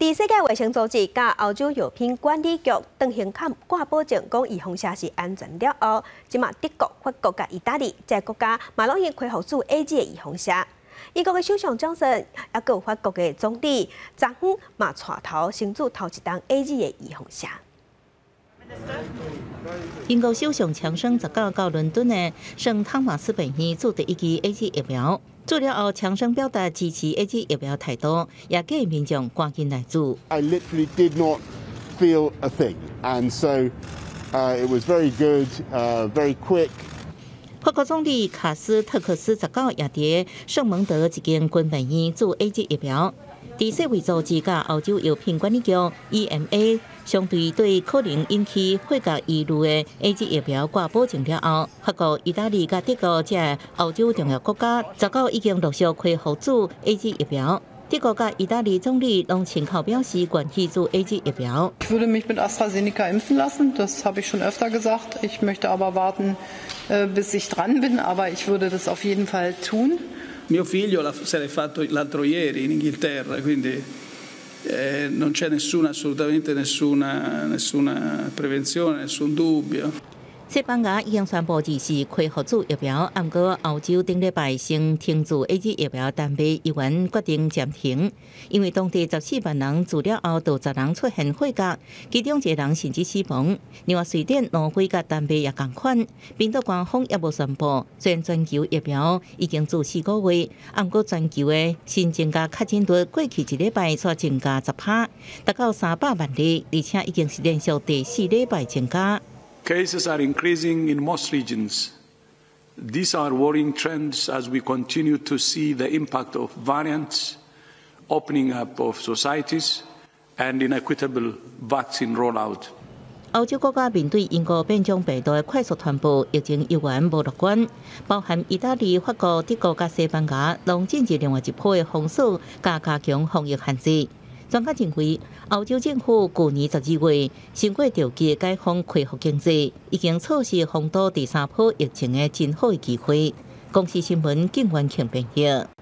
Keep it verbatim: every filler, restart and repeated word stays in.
伫世界卫生组织甲欧洲药品管理局当行看挂保证讲预防车是安全了后，即马德国、法国甲意大利这国家嘛拢已开放做 A G 的预防车。英国的首相强森，也个法国的总理昨昏嘛带头先做头一档 A G 的预防车。 英国首相强生十九到伦敦的圣汤马斯病院做第一剂 A G 疫苗，做了后，强生表达支持 A G 疫苗态度，也建议民众赶紧来做。 I literally did not feel a thing, and so uh, it was very good, uh, very quick. 法国总理卡斯特克斯十九也伫圣蒙德一间军病院做 A G 疫苗。 伫世卫组织甲欧洲药品管理局 E M A 相对对可能引起血癌疑虑的 A G 疫苗挂保证了后，法国、意大利甲德国这欧洲重要国家，十九已经陆续开放做 A G 疫苗。德国甲意大利总理拢亲口表示愿意做 A G 疫苗。 Ich würde mich mit AstraZeneca impfen lassen, das habe ich schon öfter gesagt. Ich möchte aber warten, bis ich dran bin, aber ich würde das auf jeden Fall tun. Mio figlio se l'è fatto l'altro ieri in Inghilterra, quindi eh, non c'è nessuna, assolutamente nessuna, nessuna prevenzione, nessun dubbio. 西班牙已经宣布二是开放做疫苗，不过欧洲顶礼拜先停止 A G 疫苗单卖，议员决定暂停，因为当地十四万人做了后，有十人出现血癌，其中一个人甚至死亡。另外，瑞典、挪威甲丹麦也同款，冰岛官方也无宣布，虽然全球疫苗已经做四个月，不过全球的新增加确诊率过去一礼拜却增加十趴，达到三百万例，而且已经是连续第四礼拜增加。 Cases are increasing in most regions. These are worrying trends as we continue to see the impact of variants, opening up of societies, and inequitable vaccine rollout. 欧洲国家面对英国变种病毒的快速传播，疫情依然无乐观，包含意大利、法国、德国甲西班牙，拢进入另外一波的封锁，加加强防疫限制。 专家认为，欧洲政府去年十二月新过条件解封恢复经济，已经错失防堵第三波疫情的真好机会。公司新闻警员庆评价。